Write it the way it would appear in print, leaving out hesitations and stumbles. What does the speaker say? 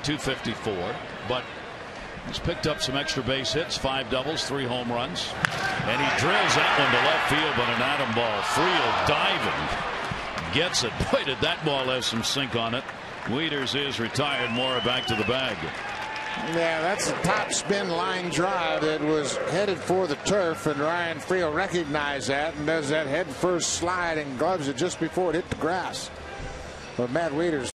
.254, but he's picked up some extra base hits, 5 doubles, 3 home runs, and he drills that one to left field, but an atom ball. Freel diving, gets it. Boy, did that ball have some sink on it. Wieters is retired. Mora back to the bag. Yeah, that's a top spin line drive that was headed for the turf, and Ryan Freel recognized that and does that head first slide and gloves it just before it hit the grass. But Matt Wieters